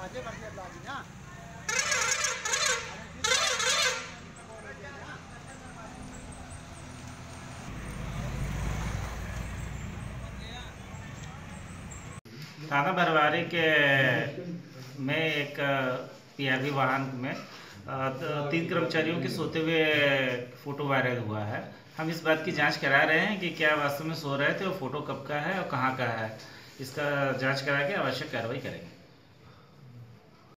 थाना बरवारी के में एक पीआरवी वाहन में 3 कर्मचारियों के सोते हुए फोटो वायरल हुआ है। हम इस बात की जांच करा रहे हैं कि क्या वास्तव में सो रहे थे और फोटो कब का है और कहां का है। इसका जांच करा के आवश्यक कार्रवाई करेंगे।